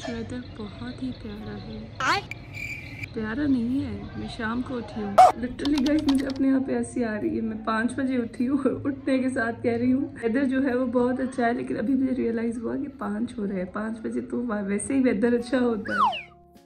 Weather बहुत ही प्यारा है। प्यारा नहीं है, मैं शाम को उठी हूँ। लिटरली गाइस मुझे अपने यहाँ पे ऐसी आ रही है। मैं 5 बजे उठी हूँ और उठने के साथ कह रही हूँ वेदर जो है वो बहुत अच्छा है, लेकिन अभी मुझे रियलाइज हुआ कि 5 हो रहे हैं। 5 बजे तो वैसे ही वेदर अच्छा होता है।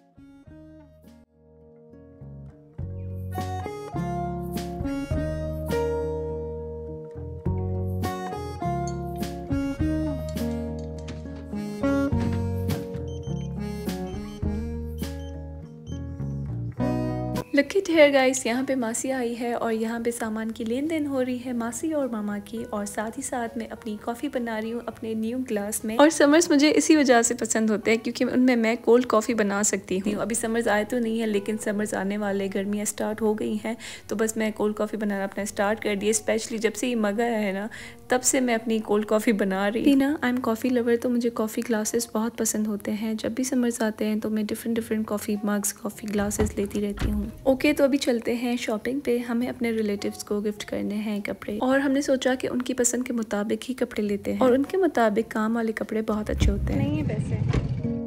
लकी हेयर गाइस, यहाँ पे मासी आई है और यहाँ पे सामान की लेन देन हो रही है मासी और मामा की, और साथ ही साथ मैं अपनी कॉफ़ी बना रही हूँ अपने न्यू ग्लास में। और समर्स मुझे इसी वजह से पसंद होते हैं क्योंकि उनमें मैं कोल्ड कॉफ़ी बना सकती हूँ। अभी समर्स आए तो नहीं है, लेकिन समर्स आने वाले, गर्मियाँ स्टार्ट हो गई हैं, तो बस मैं कोल्ड कॉफ़ी बनाना अपना स्टार्ट कर दिया। स्पेशली जब से ये मग आया है ना, तब से मैं अपनी कोल्ड कॉफ़ी बना रही हूँ। आई एम कॉफ़ी लवर, तो मुझे कॉफ़ी ग्लासेस बहुत पसंद होते हैं। जब भी समर्स आते हैं तो मैं different coffee mugs, coffee glasses लेती रहती हूँ। ओके, तो अभी चलते हैं शॉपिंग पे। हमें अपने रिलेटिव्स को गिफ्ट करने हैं कपड़े, और हमने सोचा कि उनकी पसंद के मुताबिक ही कपड़े लेते हैं, और उनके मुताबिक काम वाले कपड़े बहुत अच्छे होते हैं। नहीं है पैसे।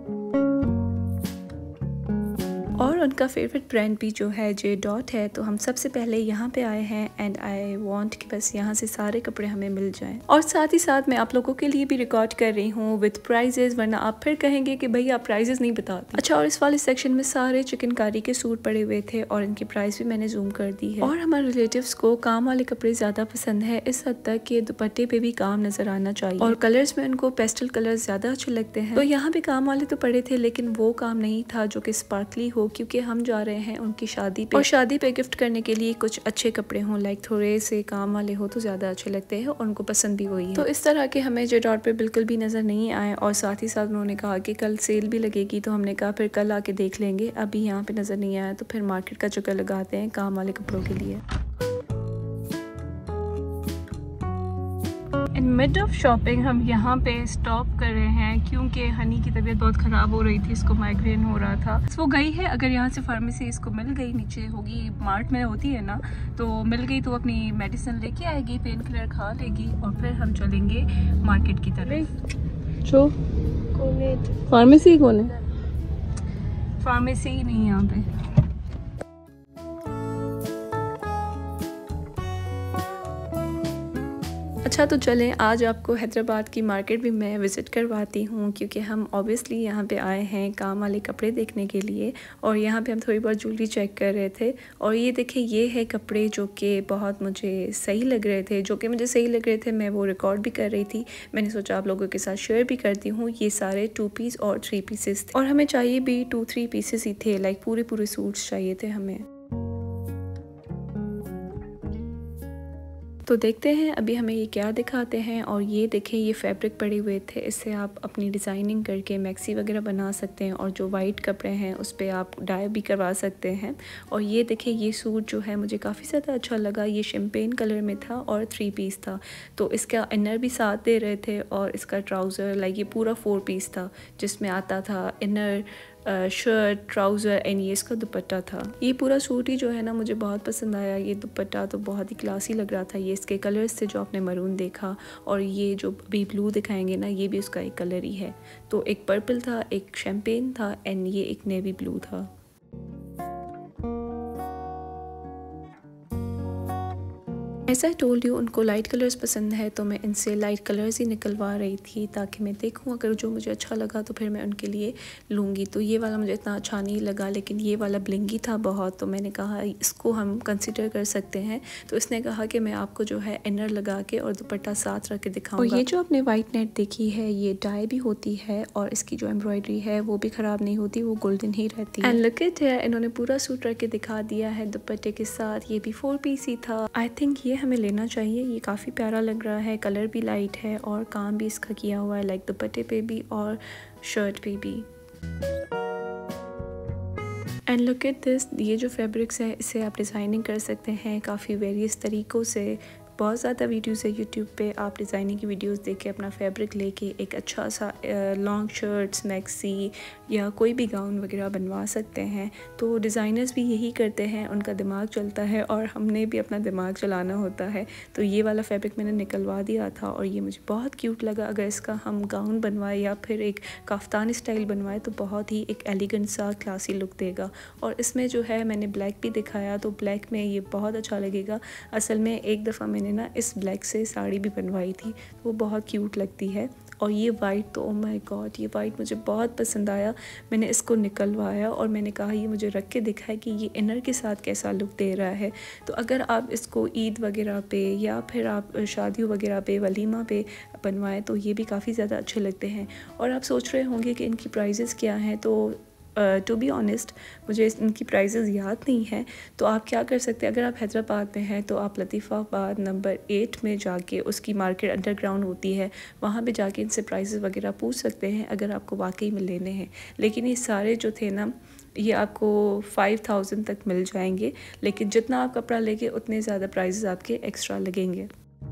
और उनका फेवरेट ब्रांड भी जो है जे डॉट है, तो हम सबसे पहले यहाँ पे आए हैं एंड आई वांट कि बस यहाँ से सारे कपड़े हमें मिल जाएं। और साथ ही साथ मैं आप लोगों के लिए भी रिकॉर्ड कर रही हूँ विद प्राइजेस, वरना आप फिर कहेंगे कि भैया आप प्राइजेस नहीं बताते। अच्छा, और इस वाले सेक्शन में सारे चिकनकारी के सूट पड़े हुए थे और इनकी प्राइस भी मैंने जूम कर दी है। और हमारे रिलेटिव्स को काम वाले कपड़े ज्यादा पसंद है, इस हद तक कि दुपट्टे पे भी काम नजर आना चाहिए, और कलर्स में उनको पेस्टल कलर्स ज्यादा अच्छे लगते हैं। तो यहाँ पे काम वाले तो पड़े थे, लेकिन वो काम नहीं था जो कि स्पार्कली हो, क्योंकि हम जा रहे हैं उनकी शादी पे, और शादी पे गिफ्ट करने के लिए कुछ अच्छे कपड़े हों, लाइक थोड़े से काम वाले हो तो ज्यादा अच्छे लगते हैं, और उनको पसंद भी वही है। तो इस तरह के हमें जे डॉट पे बिल्कुल भी नजर नहीं आए, और साथ ही साथ उन्होंने कहा कि कल सेल भी लगेगी, तो हमने कहा फिर कल आके देख लेंगे, अभी यहाँ पे नजर नहीं आया तो फिर मार्केट का चक्कर लगाते हैं काम वाले कपड़ों के लिए। इन मिड ऑफ शॉपिंग हम यहाँ पे स्टॉप कर रहे हैं क्योंकि हनी की तबीयत बहुत ख़राब हो रही थी, इसको माइग्रेन हो रहा था। वो गई है, अगर यहाँ से फार्मेसी इसको मिल गई, नीचे होगी मार्ट में होती है ना, तो मिल गई तो अपनी मेडिसिन लेके आएगी, पेन किलर खा लेगी, और फिर हम चलेंगे मार्केट की तरफ। जो फार्मेसी कौन है? फार्मेसी ही नहीं यहाँ पे। अच्छा, तो चलें आज आपको हैदराबाद की मार्केट भी मैं विज़िट करवाती हूँ, क्योंकि हम ऑब्वियसली यहाँ पे आए हैं काम वाले कपड़े देखने के लिए, और यहाँ पे हम थोड़ी बहुत ज्वेलरी चेक कर रहे थे। और ये देखिए, ये है कपड़े जो कि बहुत मुझे सही लग रहे थे, मैं वो रिकॉर्ड भी कर रही थी। मैंने सोचा आप लोगों के साथ शेयर भी करती हूँ। ये सारे 2 पीस और 3 पीसेस थे, और हमें चाहिए भी 2-3 पीसेस ही थे, लाइक पूरे सूट्स चाहिए थे हमें। तो देखते हैं अभी हमें ये क्या दिखाते हैं। और ये देखें, ये फैब्रिक पड़े हुए थे, इससे आप अपनी डिज़ाइनिंग करके मैक्सी वगैरह बना सकते हैं, और जो वाइट कपड़े हैं उस पर आप डाई भी करवा सकते हैं। और ये देखें, ये सूट जो है मुझे काफ़ी ज़्यादा अच्छा लगा। ये शैम्पेन कलर में था और 3 पीस था, तो इसका इनर भी साथ दे रहे थे, और इसका ट्राउज़र, लाइक ये पूरा 4 पीस था, जिसमें आता था इनर, शर्ट, ट्राउज़र एंड ये इसका दुपट्टा था। ये पूरा सूट ही जो है ना मुझे बहुत पसंद आया। ये दुपट्टा तो बहुत ही क्लासी लग रहा था। ये इसके कलर्स थे जो आपने मरून देखा, और ये जो अभी ब्लू दिखाएंगे ना, ये भी उसका एक कलर ही है। तो एक पर्पल था, एक शैम्पेन था, एंड ये एक नेवी ब्लू था। ऐसा ही टोल्ड यू, उनको लाइट कलर्स पसंद है, तो मैं इनसे लाइट कलर्स ही निकलवा रही थी, ताकि मैं देखूं अगर जो मुझे अच्छा लगा तो फिर मैं उनके लिए लूँगी। तो ये वाला मुझे इतना अच्छा नहीं लगा, लेकिन ये वाला ब्लिंगी था बहुत, तो मैंने कहा इसको हम कंसिडर कर सकते हैं। तो इसने कहा कि मैं आपको जो है इनर लगा के और दुपट्टा साथ रख के दिखाऊंगा। और ये जो आपने वाइट नेट देखी है, ये डाई भी होती है, और इसकी जो एम्ब्रॉयडरी है वो भी ख़राब नहीं होती, वो गोल्डन ही रहती है। एंड लुक इट हियर, इन्होंने पूरा सूट रख के दिखा दिया है दुपट्टे के साथ। ये भी 4 पीस ही था। आई थिंक ये हमें लेना चाहिए, ये काफ़ी प्यारा लग रहा है, कलर भी लाइट है, और काम भी इसका किया हुआ है, लाइक दुपट्टे पे भी और शर्ट पे भी। एंड लुक एट दिस, ये जो फैब्रिक्स है, इससे आप डिज़ाइनिंग कर सकते हैं काफ़ी वेरियस तरीक़ों से, बहुत ज़्यादा वीडियोस है यूट्यूब पे, आप डिज़ाइनिंग की वीडियोस देख के अपना फैब्रिक लेके एक अच्छा सा लॉन्ग शर्ट्स, मैक्सी या कोई भी गाउन वगैरह बनवा सकते हैं। तो डिज़ाइनर्स भी यही करते हैं, उनका दिमाग चलता है और हमने भी अपना दिमाग चलाना होता है। तो ये वाला फैब्रिक मैंने निकलवा दिया था और ये मुझे बहुत क्यूट लगा। अगर इसका हम गाउन बनवाए या फिर एक काफ्तान स्टाइल बनवाए तो बहुत ही एक एलिगेंट सा क्लासी लुक देगा। और इसमें जो है मैंने ब्लैक भी दिखाया, तो ब्लैक में ये बहुत अच्छा लगेगा। असल में एक दफ़ा मैंने ना इस ब्लैक से साड़ी भी बनवाई थी, तो वो बहुत क्यूट लगती है। और ये वाइट तो ओह माय गॉड, ये वाइट मुझे बहुत पसंद आया। मैंने इसको निकलवाया और मैंने कहा ये मुझे रख के दिखाए कि ये इनर के साथ कैसा लुक दे रहा है। तो अगर आप इसको ईद वगैरह पे या फिर आप शादियों वगैरह पे, वलीमा पे बनवाएं तो ये भी काफ़ी ज़्यादा अच्छे लगते हैं। और आप सोच रहे होंगे कि इनकी प्राइजेज़ क्या हैं, तो टू बी ऑनेस्ट मुझे इनकी प्राइजेज़ याद नहीं है। तो आप क्या कर सकते हैं, अगर आप हैदराबाद में हैं तो आप लतीफ़ाबाद नंबर 8 में जाके, उसकी मार्केट अंडरग्राउंड होती है, वहाँ पे जाके इनसे प्राइसेस वगैरह पूछ सकते हैं अगर आपको वाकई में लेने हैं। लेकिन ये सारे जो थे ना, ये आपको 5000 तक मिल जाएंगे, लेकिन जितना आप कपड़ा लेंगे उतने ज़्यादा प्राइसेस आपके एक्स्ट्रा लगेंगे।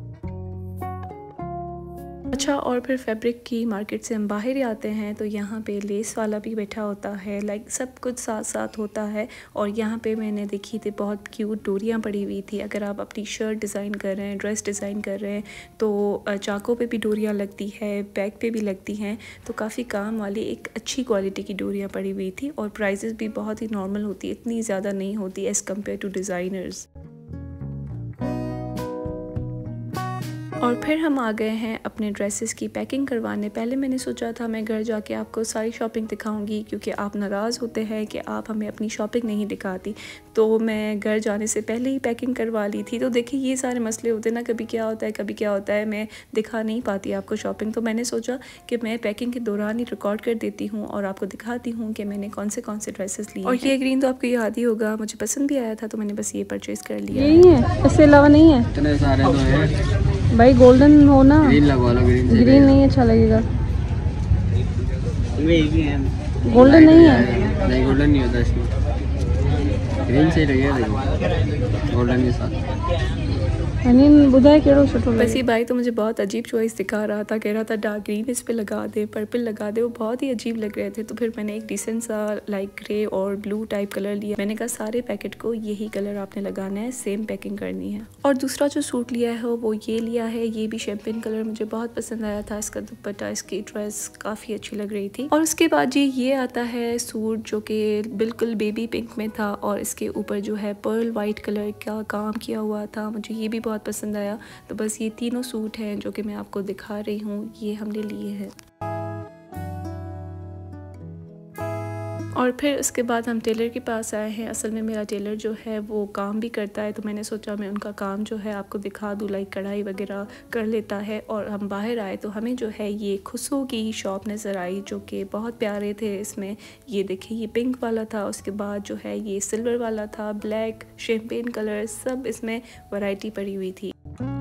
अच्छा, और फिर फैब्रिक की मार्केट से हम बाहर ही आते हैं तो यहाँ पे लेस वाला भी बैठा होता है, लाइक सब कुछ साथ साथ होता है। और यहाँ पे मैंने देखी थी बहुत क्यूट डोरियाँ पड़ी हुई थी। अगर आप अपनी शर्ट डिज़ाइन कर रहे हैं, ड्रेस डिज़ाइन कर रहे हैं तो चाकों पे भी डोरियाँ लगती है, बैक पे भी लगती हैं। तो काफ़ी काम वाली एक अच्छी क्वालिटी की डोरियाँ पड़ी हुई थी और प्राइजेस भी बहुत ही नॉर्मल होती है, इतनी ज़्यादा नहीं होती एज़ कम्पेयर टू डिज़ाइनर्स। और फिर हम आ गए हैं अपने ड्रेसेस की पैकिंग करवाने। पहले मैंने सोचा था मैं घर जाके आपको सारी शॉपिंग दिखाऊंगी, क्योंकि आप नाराज़ होते हैं कि आप हमें अपनी शॉपिंग नहीं दिखाती। तो मैं घर जाने से पहले ही पैकिंग करवा ली थी। तो देखिए ये सारे मसले होते हैं ना, कभी क्या होता है कभी क्या होता है, मैं दिखा नहीं पाती आपको शॉपिंग। तो मैंने सोचा कि मैं पैकिंग के दौरान ही रिकॉर्ड कर देती हूँ और आपको दिखाती हूँ कि मैंने कौन से ड्रेसेस लिए। और ये ग्रीन तो आपको याद ही होगा, मुझे पसंद भी आया था तो मैंने बस ये परचेज़ कर लिया। यही है, इसके अलावा नहीं है। इतने सारे तो हैं भाई गोल्डन हो ना, ग्रीन लगवा लो। ग्रीन नहीं अच्छा लगेगा, गोल्डन नहीं है। नहीं गोल्डन नहीं होता इसमें, ग्रीन से लगेगा। देखो गोल्डन के साथ बस ये भाई तो मुझे बहुत अजीब चॉइस दिखा रहा था, कह रहा था डार्क ग्रीन इस पे लगा दे, पर्पल लगा दे, वो बहुत ही अजीब लग रहे थे। तो फिर मैंने एक डिसेंट सा लाइक ग्रे और ब्लू टाइप कलर लिया। मैंने कहा सारे पैकेट को यही कलर आपने लगाना है, सेम पैकिंग करनी है। और दूसरा जो सूट लिया है वो ये लिया है, ये भी शैम्पेन कलर मुझे बहुत पसंद आया था। इसका दुपट्टा, इसकी ड्रेस काफ़ी अच्छी लग रही थी। और उसके बाद जी ये आता है सूट जो कि बिल्कुल बेबी पिंक में था और इसके ऊपर जो है पर्ल वाइट कलर का काम किया हुआ था, मुझे ये भी बहुत पसंद आया। तो बस ये तीनों सूट हैं जो कि मैं आपको दिखा रही हूँ, ये हमने लिए हैं। और फिर उसके बाद हम टेलर के पास आए हैं। असल में मेरा टेलर जो है वो काम भी करता है, तो मैंने सोचा मैं उनका काम जो है आपको दिखा दूँ, लाइक कढ़ाई वगैरह कर लेता है। और हम बाहर आए तो हमें जो है ये खुशबू की शॉप नज़र आई जो कि बहुत प्यारे थे। इसमें ये देखिए ये पिंक वाला था, उसके बाद जो है ये सिल्वर वाला था, ब्लैक, शैम्पेन कलर, सब इसमें वैरायटी पड़ी हुई थी।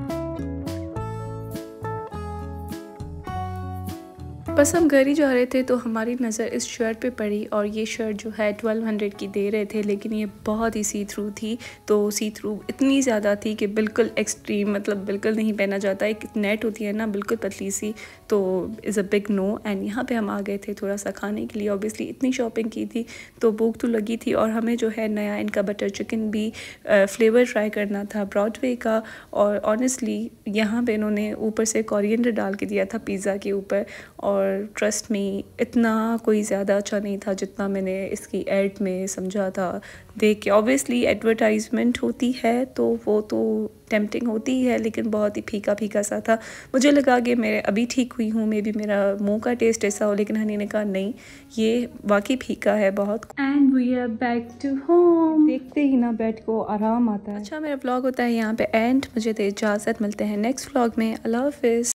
बस हम घर ही जा रहे थे तो हमारी नज़र इस शर्ट पे पड़ी और ये शर्ट जो है 1200 की दे रहे थे, लेकिन ये बहुत ही सी थ्रू थी। तो सी थ्रू इतनी ज़्यादा थी कि बिल्कुल एक्सट्रीम, मतलब बिल्कुल नहीं पहना जाता। एक नेट होती है ना बिल्कुल पतली सी, तो is a big no. And यहाँ पे हम आ गए थे थोड़ा सा खाने के लिए। ऑब्वियसली इतनी शॉपिंग की थी तो भूख तो लगी थी और हमें जो है नया इनका बटर चिकन भी फ्लेवर ट्राई करना था ब्रॉडवे का। और ऑनेस्टली यहाँ पे इन्होंने ऊपर से कोरिएंडर डाल के दिया था पिज़्ज़ा के ऊपर, और ट्रस्ट में इतना कोई ज़्यादा अच्छा नहीं था जितना मैंने इसकी ऐड में समझा था देख के। ऑब्वियसली एडवर्टाइजमेंट होती है तो वो तो टेम्पटिंग होती है, लेकिन बहुत ही फीका फीका सा था। मुझे लगा कि मैं अभी ठीक हुई हूँ, मे बी मेरा मुंह का टेस्ट ऐसा हो, लेकिन हनी ने कहा नहीं ये वाकई फीका है बहुत। And we are back to home. देखते ही ना बेड को आराम आता है। अच्छा, मेरा व्लॉग होता है यहाँ पे एंड। मुझे तो इजाज़त, मिलते हैं नेक्स्ट व्लॉग में। अल्लाह हाफिज़।